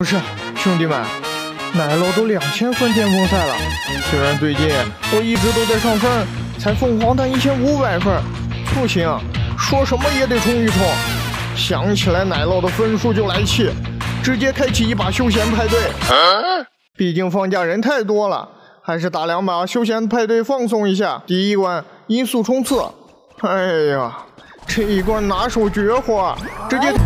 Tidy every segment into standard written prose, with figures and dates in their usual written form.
不是，兄弟们，奶酪都2000分巅峰赛了。虽然最近我一直都在上分，才凤凰蛋1500分，不行，说什么也得冲一冲。想起来奶酪的分数就来气，直接开启一把休闲派对。毕竟放假人太多了，还是打2把休闲派对放松一下。第一关音速冲刺，哎呀，这一关拿手绝活，直接。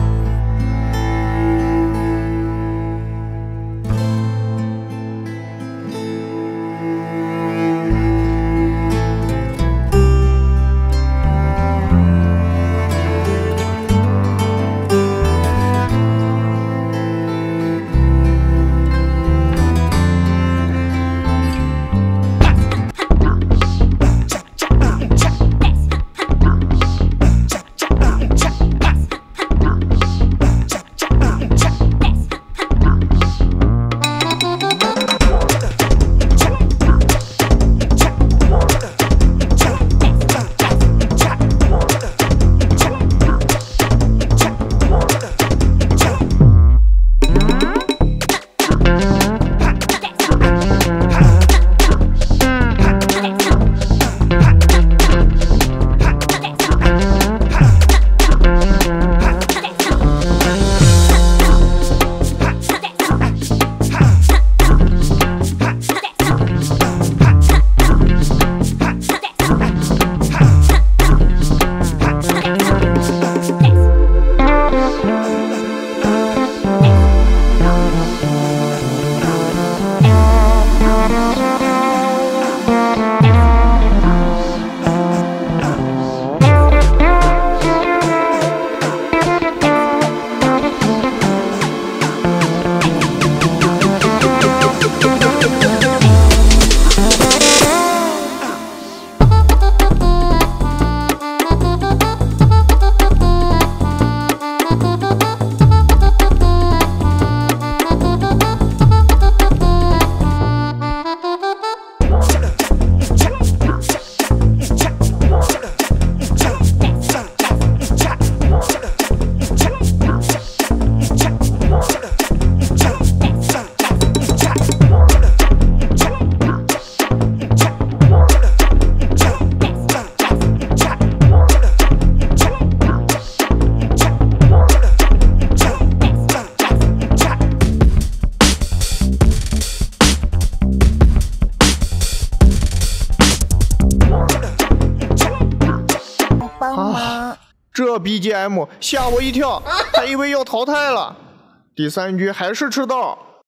这 BGM 吓我一跳，还以为要淘汰了。第3局还是吃到。